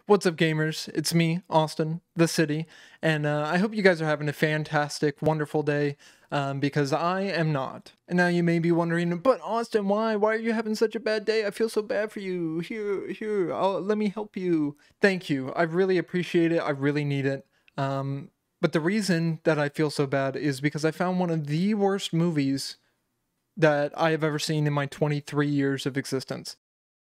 What's up, gamers? It's me, Austin, the city, and I hope you guys are having a fantastic, wonderful day, because I am not. And now you may be wondering, but Austin, why? Why are you having such a bad day? I feel so bad for you. Here, let me help you. Thank you. I really appreciate it. I really need it. But the reason that I feel so bad is because I found one of the worst movies that I have ever seen in my 23 years of existence.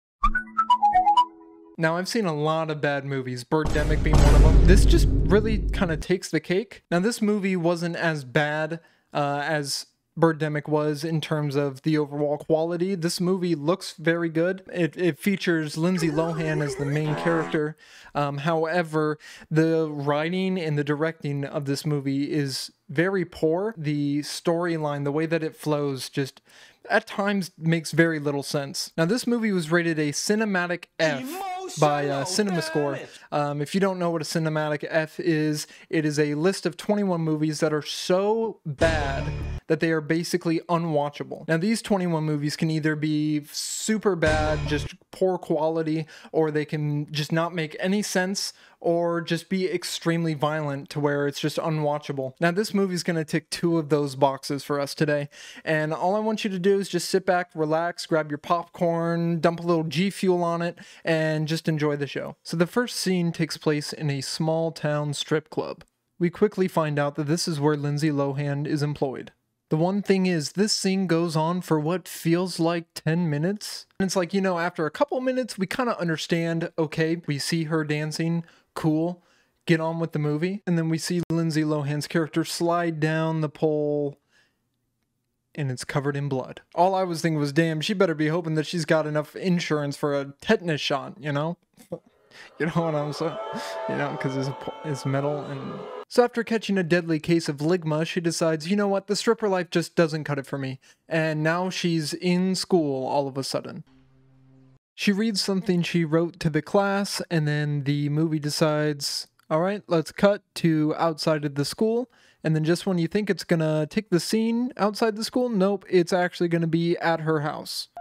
Now, I've seen a lot of bad movies, Birdemic being one of them. This just really kind of takes the cake. Now, this movie wasn't as bad as Birdemic was in terms of the overall quality. This movie looks very good. It features Lindsay Lohan as the main character. However, the writing and the directing of this movie is very poor. The storyline, the way that it flows, just at times makes very little sense. Now, this movie was rated a cinematic F by CinemaScore. If you don't know what a cinematic F is, it is a list of 21 movies that are so bad that they are basically unwatchable. Now, these 21 movies can either be super bad, just poor quality, or they can just not make any sense, or just be extremely violent to where it's just unwatchable. Now, this movie's gonna tick two of those boxes for us today, and all I want you to do is just sit back, relax, grab your popcorn, dump a little G Fuel on it, and just enjoy the show. So the first scene takes place in a small town strip club. We quickly find out that this is where Lindsay Lohan is employed. The one thing is, this scene goes on for what feels like 10 minutes. And it's like, you know, after a couple minutes, we kind of understand, okay, we see her dancing, cool, get on with the movie. And then we see Lindsay Lohan's character slide down the pole, and it's covered in blood. All I was thinking was, damn, she better be hoping that she's got enough insurance for a tetanus shot, you know? You know what I'm saying? You know, because it's metal and... So after catching a deadly case of ligma, she decides, you know what, the stripper life just doesn't cut it for me. And now she's in school all of a sudden. She reads something she wrote to the class, and then the movie decides, all right, let's cut to outside of the school. And then just when you think it's gonna take the scene outside the school, nope, it's actually gonna be at her house.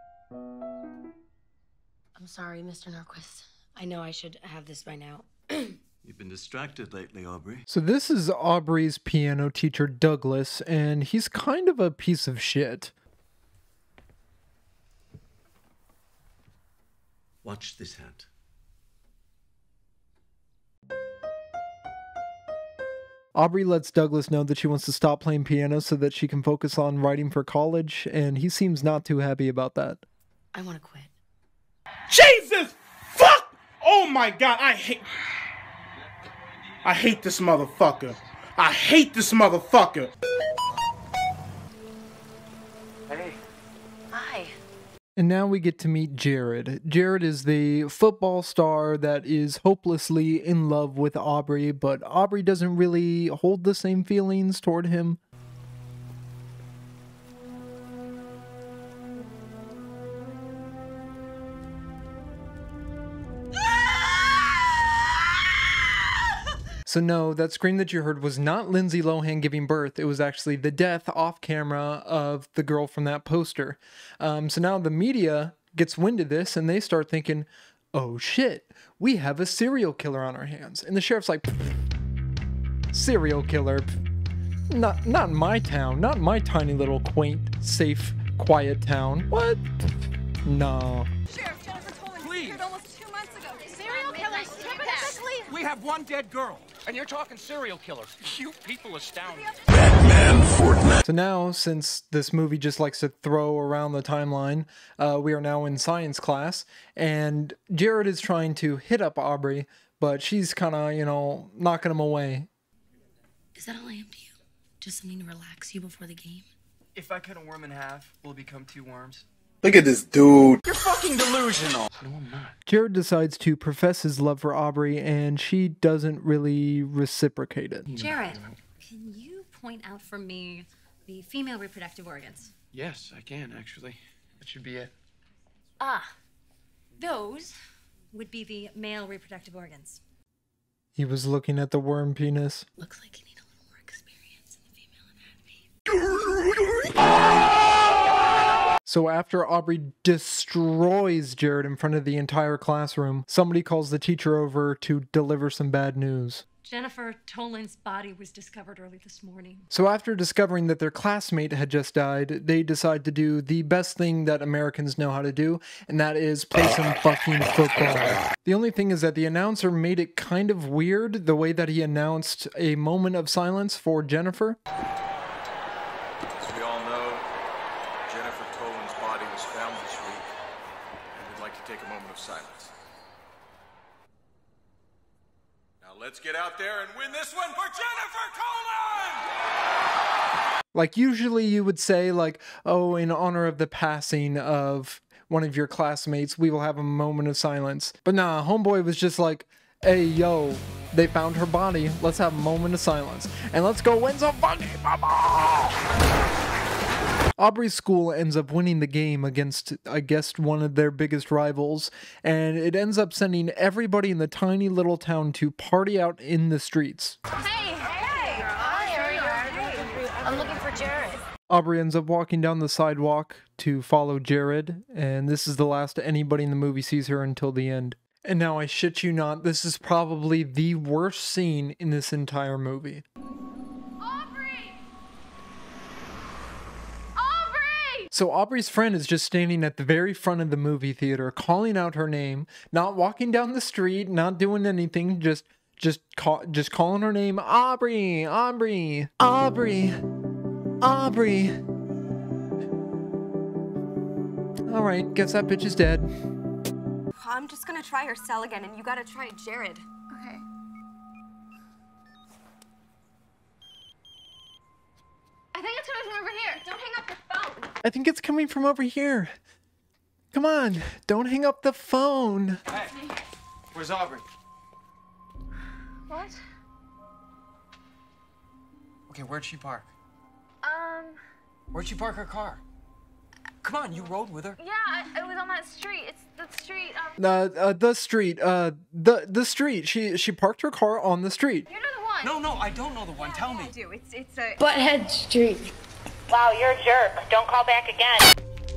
I'm sorry, Mr. Norquist. I know I should have this by now. You've been distracted lately, Aubrey. So this is Aubrey's piano teacher, Douglas, and he's kind of a piece of shit. Watch this hand. Aubrey lets Douglas know that she wants to stop playing piano so that she can focus on writing for college, and he seems not too happy about that. I want to quit. Jesus! Fuck! Oh my God, I hate this motherfucker. I hate this motherfucker. Hey. Hi. And now we get to meet Jared. Jared is the football star that is hopelessly in love with Aubrey, but Aubrey doesn't really hold the same feelings toward him. So no, that scream that you heard was not Lindsay Lohan giving birth. It was actually the death off camera of the girl from that poster. So now the media gets wind of this and they start thinking, oh shit, we have a serial killer on our hands. And the sheriff's like, serial killer? Not in my town, not in my tiny little quaint, safe, quiet town. What? No. Sheriff, Jennifer told me Please. he disappeared almost 2 months ago. Serial killers typically... We have one dead girl, and you're talking serial killers. You people astound me. So now, since this movie just likes to throw around the timeline, we are now in science class, and Jared is trying to hit up Aubrey, but she's kind of, you know, knocking him away. Is that all I am to you? Just something to relax you before the game? If I cut a worm in half, will it become 2 worms? Look at this dude. You're fucking delusional. No, I'm not. Jared decides to profess his love for Aubrey, and she doesn't really reciprocate it. Jared, can you point out for me the female reproductive organs? Yes, I can, actually. That should be it. Ah, those would be the male reproductive organs. He was looking at the worm penis. Looks like you need a little more experience in the female anatomy. So after Aubrey destroys Jared in front of the entire classroom, somebody calls the teacher over to deliver some bad news. Jennifer Toland's body was discovered early this morning. So after discovering that their classmate had just died, they decide to do the best thing that Americans know how to do, and that is play some fucking football. The only thing is that the announcer made it kind of weird, the way that he announced a moment of silence for Jennifer. As we all know, Jennifer Toland's body was found this week, and we'd like to take a moment of silence. Now let's get out there and win this one for Jennifer Toland! Like, usually you would say, like, oh, in honor of the passing of one of your classmates, we will have a moment of silence. But nah, homeboy was just like, hey, yo, they found her body. Let's have a moment of silence. And let's go win some fucking football! Aubrey's school ends up winning the game against, I guess, one of their biggest rivals, and it ends up sending everybody in the tiny little town to party out in the streets. Hey! Hi, I'm looking for Jared. Aubrey ends up walking down the sidewalk to follow Jared, and this is the last anybody in the movie sees her until the end. And now, I shit you not, this is probably the worst scene in this entire movie. So Aubrey's friend is just standing at the very front of the movie theater, calling out her name, not walking down the street, not doing anything, just calling her name, Aubrey, Aubrey, Aubrey, Aubrey. All right, guess that bitch is dead. I'm just gonna try her cell again, and you gotta try Jared. Okay. I think it's coming from over here. Don't hang up the phone. I think it's coming from over here. Come on, don't hang up the phone. Hey, where's Aubrey? What? Okay, where'd she park? Where'd she park her car? Come on, you rode with her. Yeah, it was on that street. It's the street. The street. She parked her car on the street. You know the one. No, I don't know the one. Tell me. I do. It's a... Butthead Street. Wow, you're a jerk. Don't call back again.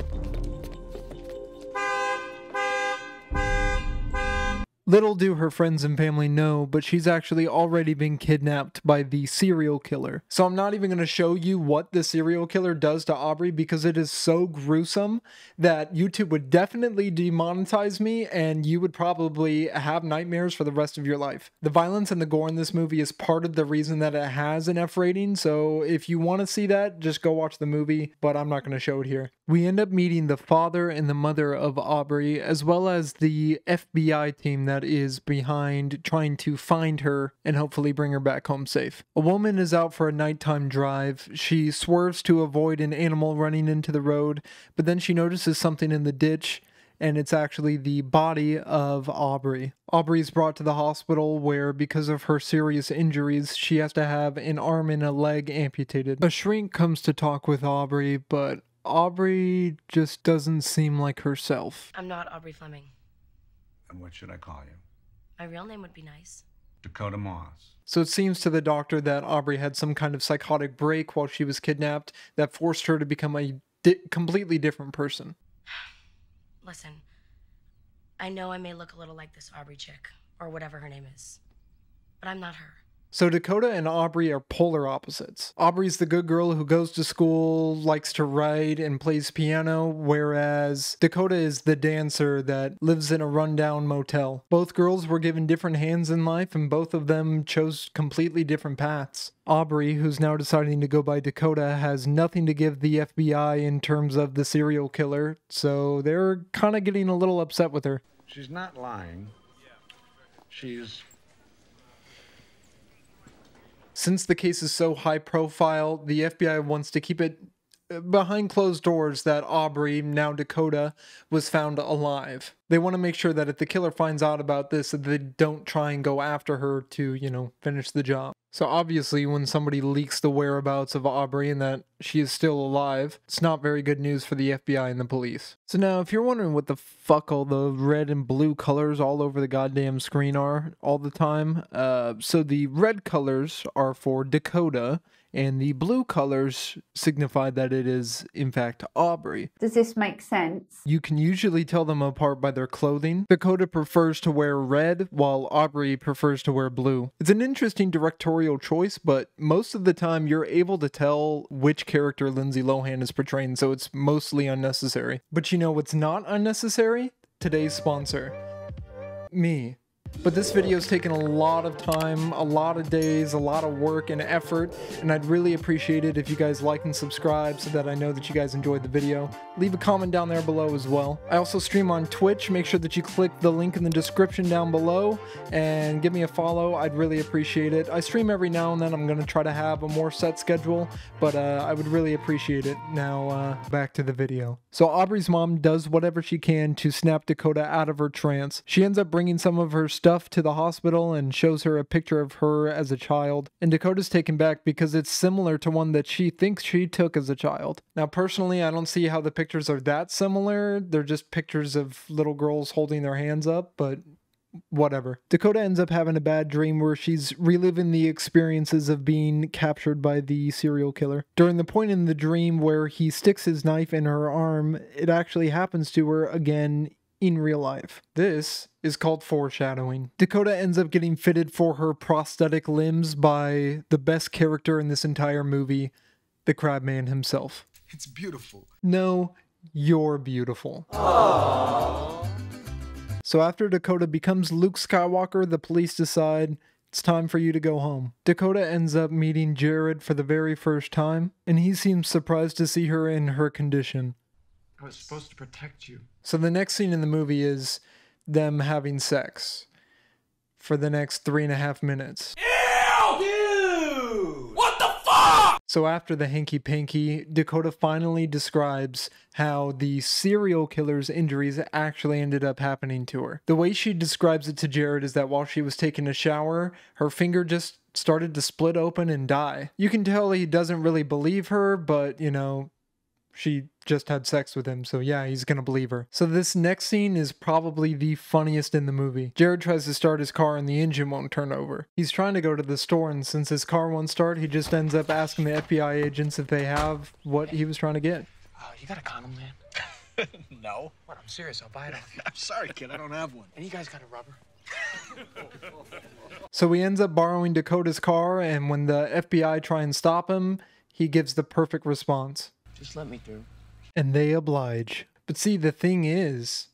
Little do her friends and family know, but she's actually already been kidnapped by the serial killer. So I'm not even going to show you what the serial killer does to Aubrey because it is so gruesome that YouTube would definitely demonetize me and you would probably have nightmares for the rest of your life. The violence and the gore in this movie is part of the reason that it has an F rating, so if you want to see that, just go watch the movie, but I'm not going to show it here. We end up meeting the father and the mother of Aubrey, as well as the FBI team that is behind trying to find her and hopefully bring her back home safe. A woman is out for a nighttime drive. She swerves to avoid an animal running into the road, but then she notices something in the ditch, and it's actually the body of Aubrey. Aubrey is brought to the hospital where, because of her serious injuries, she has to have an arm and a leg amputated. A shrink comes to talk with Aubrey, but Aubrey just doesn't seem like herself. I'm not Aubrey Fleming. And what should I call you? My real name would be nice. Dakota Moss. So it seems to the doctor that Aubrey had some kind of psychotic break while she was kidnapped that forced her to become a completely different person. Listen, I know I may look a little like this Aubrey chick, or whatever her name is, but I'm not her. So Dakota and Aubrey are polar opposites. Aubrey's the good girl who goes to school, likes to write, and plays piano, whereas Dakota is the dancer that lives in a rundown motel. Both girls were given different hands in life, and both of them chose completely different paths. Aubrey, who's now deciding to go by Dakota, has nothing to give the FBI in terms of the serial killer, so they're kind of getting a little upset with her. She's not lying. She's... Since the case is so high profile, the FBI wants to keep it behind closed doors that Aubrey, now Dakota, was found alive. They want to make sure that if the killer finds out about this, that they don't try and go after her to, finish the job. So obviously when somebody leaks the whereabouts of Aubrey and that she is still alive, it's not very good news for the FBI and the police. So now if you're wondering what the fuck all the red and blue colors all over the goddamn screen are all the time, so the red colors are for Dakota and the blue colors signify that it is, in fact, Aubrey. Does this make sense? You can usually tell them apart by their clothing. Dakota prefers to wear red, while Aubrey prefers to wear blue. It's an interesting directorial choice, but most of the time you're able to tell which character Lindsay Lohan is portraying, so it's mostly unnecessary. But you know what's not unnecessary? Today's sponsor. Me. But this video's taken a lot of time, a lot of days, a lot of work and effort, and I'd really appreciate it if you guys like and subscribe so that I know that you guys enjoyed the video. Leave a comment down there below as well. I also stream on Twitch. Make sure that you click the link in the description down below and give me a follow. I'd really appreciate it. I stream every now and then. I'm going to try to have a more set schedule, but I would really appreciate it. Now, back to the video. So Aubrey's mom does whatever she can to snap Dakota out of her trance. She ends up bringing some of her stuff to the hospital and shows her a picture of her as a child. And Dakota's taken back because it's similar to one that she thinks she took as a child. Now, personally, I don't see how the pictures are that similar. They're just pictures of little girls holding their hands up, but whatever. Dakota ends up having a bad dream where she's reliving the experiences of being captured by the serial killer. During the point in the dream where he sticks his knife in her arm, it actually happens to her again in real life. This is called foreshadowing. Dakota ends up getting fitted for her prosthetic limbs by the best character in this entire movie, the Crabman himself. It's beautiful. No, you're beautiful. Aww. So after Dakota becomes Luke Skywalker, the police decide it's time for you to go home. Dakota ends up meeting Jared for the very first time, and he seems surprised to see her in her condition. I was supposed to protect you. So the next scene in the movie is them having sex for the next 3.5 minutes. Ew! Dude! What the fuck? So after the hanky-panky, Dakota finally describes how the serial killer's injuries actually ended up happening to her. The way she describes it to Jared is that while she was taking a shower, her finger just started to split open and die. You can tell he doesn't really believe her, but, you know, she just had sex with him, so yeah, he's gonna believe her. So this next scene is probably the funniest in the movie. Jared tries to start his car and the engine won't turn over. He's trying to go to the store, and since his car won't start, he just ends up asking the FBI agents if they have what he was trying to get. You got a condom, man? No. What? I'm serious. I'll buy it off you. I'm sorry, kid. I don't have one. And you guys got a rubber? So he ends up borrowing Dakota's car, and when the FBI try and stop him, he gives the perfect response. Just let me through. And they oblige. But see, the thing is,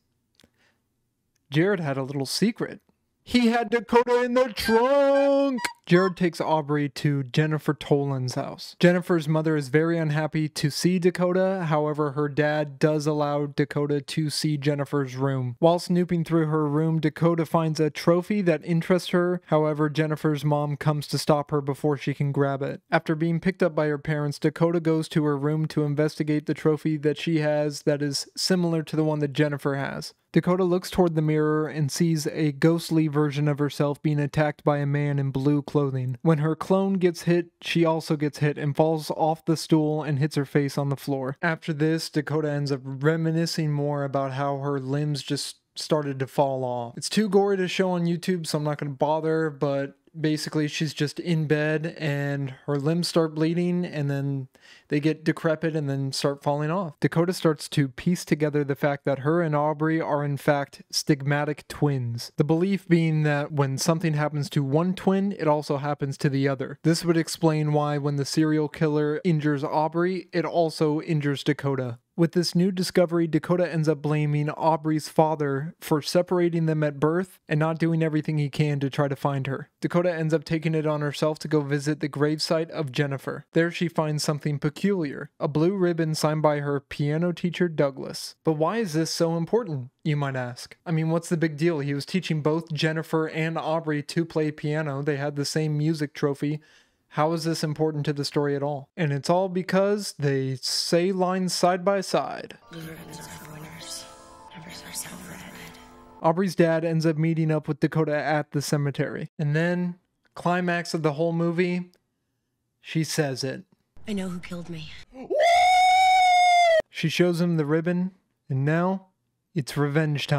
Jared had a little secret. He had Dakota in the trunk! Jared takes Aubrey to Jennifer Toland's house. Jennifer's mother is very unhappy to see Dakota, however her dad does allow Dakota to see Jennifer's room. While snooping through her room, Dakota finds a trophy that interests her, however Jennifer's mom comes to stop her before she can grab it. After being picked up by her parents, Dakota goes to her room to investigate the trophy that she has that is similar to the one that Jennifer has. Dakota looks toward the mirror and sees a ghostly version of herself being attacked by a man in blue clothing. When her clone gets hit, she also gets hit and falls off the stool and hits her face on the floor. After this, Dakota ends up reminiscing more about how her limbs just started to fall off. It's too gory to show on YouTube, so I'm not going to bother, but basically she's just in bed and her limbs start bleeding and then they get decrepit and then start falling off. Dakota starts to piece together the fact that her and Aubrey are in fact stigmatic twins. The belief being that when something happens to one twin, it also happens to the other. This would explain why when the serial killer injures Aubrey, it also injures Dakota. With this new discovery, Dakota ends up blaming Aubrey's father for separating them at birth and not doing everything he can to try to find her. Dakota ends up taking it on herself to go visit the gravesite of Jennifer. There she finds something peculiar, a blue ribbon signed by her piano teacher Douglas. But why is this so important, you might ask? I mean, what's the big deal? He was teaching both Jennifer and Aubrey to play piano. They had the same music trophy. How is this important to the story at all? And it's all because they say lines side by side. Blue ribbons are for winners. Never are so red. Aubrey's dad ends up meeting up with Dakota at the cemetery. And then, climax of the whole movie, she says it. I know who killed me. She shows him the ribbon, and now it's revenge time.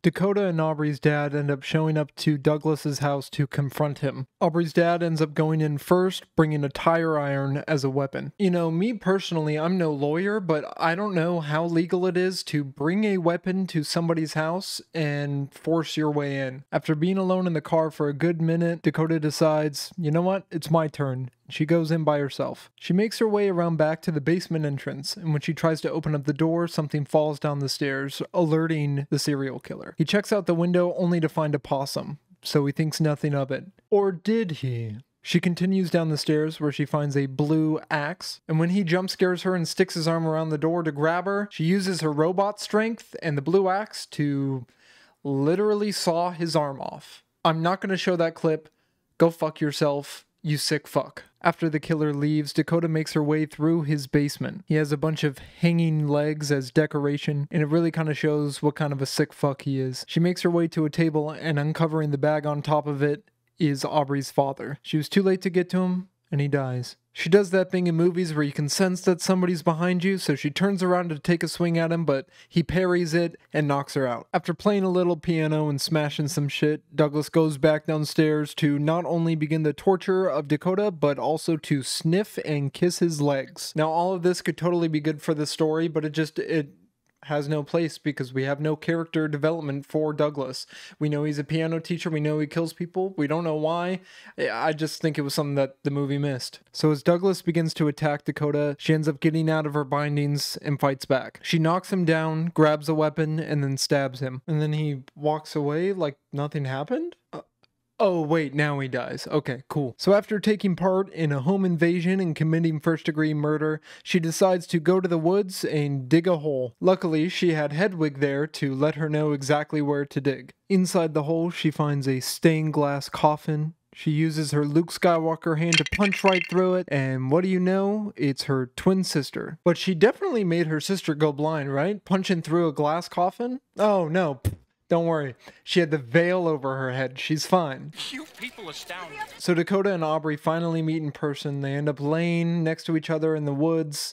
Dakota and Aubrey's dad end up showing up to Douglas's house to confront him. Aubrey's dad ends up going in first, bringing a tire iron as a weapon. You know, me personally, I'm no lawyer, but I don't know how legal it is to bring a weapon to somebody's house and force your way in. After being alone in the car for a good minute, Dakota decides, you know what, it's my turn. She goes in by herself. She makes her way around back to the basement entrance, and when she tries to open up the door, something falls down the stairs, alerting the serial killer. He checks out the window only to find a possum, so he thinks nothing of it. Or did he? She continues down the stairs where she finds a blue axe, and when he jump scares her and sticks his arm around the door to grab her, she uses her robot strength and the blue axe to literally saw his arm off. I'm not going to show that clip. Go fuck yourself, you sick fuck. After the killer leaves, Dakota makes her way through his basement. He has a bunch of hanging legs as decoration, and it really kind of shows what kind of a sick fuck he is. She makes her way to a table, and uncovering the bag on top of it is Aubrey's father. She was too late to get to him, and he dies. She does that thing in movies where you can sense that somebody's behind you, so she turns around to take a swing at him, but he parries it and knocks her out. After playing a little piano and smashing some shit, Douglas goes back downstairs to not only begin the torture of Dakota, but also to sniff and kiss his legs. Now, all of this could totally be good for the story, but it has no place because we have no character development for Douglas. We know he's a piano teacher. We know he kills people. We don't know why. I just think it was something that the movie missed. So as Douglas begins to attack Dakota, she ends up getting out of her bindings and fights back. She knocks him down, grabs a weapon, and then stabs him. And then he walks away like nothing happened? Oh, wait, now he dies. Okay, cool. So after taking part in a home invasion and committing first-degree murder, she decides to go to the woods and dig a hole. Luckily, she had Hedwig there to let her know exactly where to dig. Inside the hole, she finds a stained glass coffin. She uses her Luke Skywalker hand to punch right through it, and what do you know? It's her twin sister. But she definitely made her sister go blind, right? Punching through a glass coffin? Oh, no. Don't worry, she had the veil over her head. She's fine. You people astound me. So Dakota and Aubrey finally meet in person. They end up laying next to each other in the woods.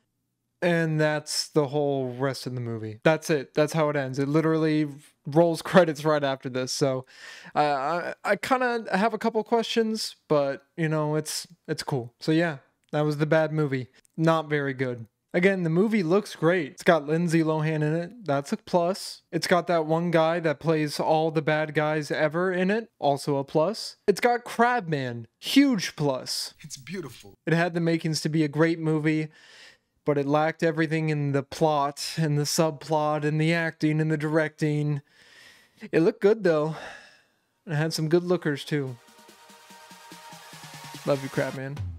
And that's the whole rest of the movie. That's it. That's how it ends. It literally rolls credits right after this. So I kind of have a couple questions, but, you know, it's cool. So yeah, that was the bad movie. Not very good. Again, the movie looks great. It's got Lindsay Lohan in it. That's a plus. It's got that one guy that plays all the bad guys ever in it. Also a plus. It's got Crabman. Huge plus. It's beautiful. It had the makings to be a great movie, but it lacked everything in the plot and the subplot and the acting and the directing. It looked good, though. It had some good lookers, too. Love you, Crabman.